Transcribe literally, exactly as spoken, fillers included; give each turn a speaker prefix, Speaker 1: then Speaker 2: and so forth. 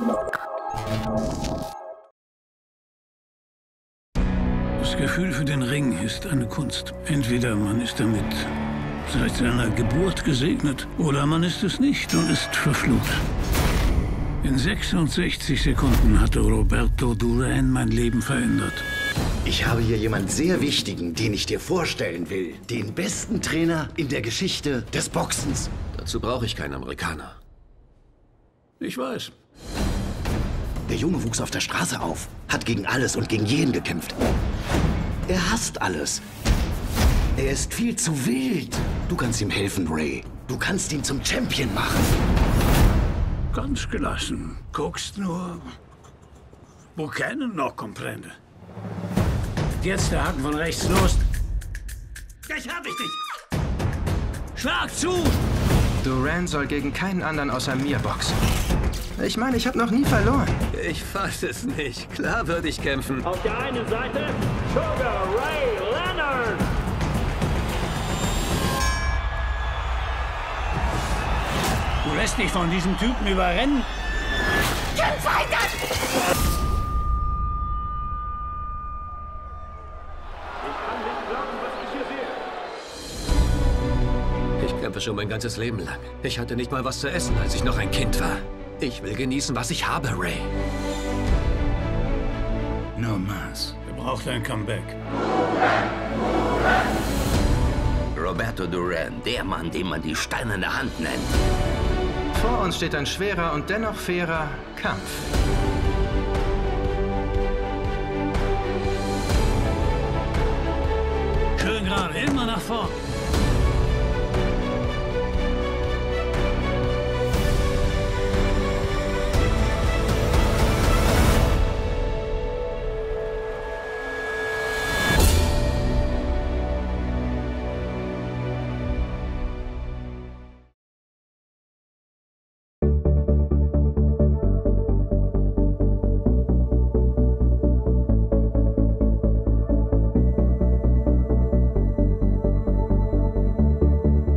Speaker 1: Das Gefühl für den Ring ist eine Kunst. Entweder man ist damit seit seiner Geburt gesegnet, oder man ist es nicht und ist verflucht. In sechsundsechzig Sekunden hatte Roberto Duran mein Leben verändert.
Speaker 2: Ich habe hier jemanden sehr Wichtigen, den ich dir vorstellen will. Den besten Trainer in der Geschichte des Boxens.
Speaker 3: Dazu brauche ich keinen Amerikaner.
Speaker 1: Ich weiß.
Speaker 2: Der Junge wuchs auf der Straße auf, hat gegen alles und gegen jeden gekämpft. Er hasst alles. Er ist viel zu wild. Du kannst ihm helfen, Ray. Du kannst ihn zum Champion machen.
Speaker 1: Ganz gelassen. Guckst nur. Buchanan noch comprende. Jetzt der Haken von rechts los. Gleich hab ich dich! Schlag zu!
Speaker 4: Duran soll gegen keinen anderen außer mir boxen. Ich meine, ich habe noch nie verloren.
Speaker 3: Ich fass es nicht. Klar würde ich kämpfen.
Speaker 5: Auf der einen Seite Sugar Ray Leonard.
Speaker 1: Du lässt dich von diesem Typen überrennen?
Speaker 5: Kämpf weiter! Ich kann nicht glauben, was ich hier sehe.
Speaker 3: Ich kämpfe schon mein ganzes Leben lang. Ich hatte nicht mal was zu essen, als ich noch ein Kind war. Ich will genießen, was ich habe, Ray.
Speaker 1: No mas. Er braucht ein Comeback.
Speaker 6: Roberto Duran, der Mann, den man die steinerne Hand nennt.
Speaker 4: Vor uns steht ein schwerer und dennoch fairer Kampf.
Speaker 1: Schön gerade, immer nach vorn.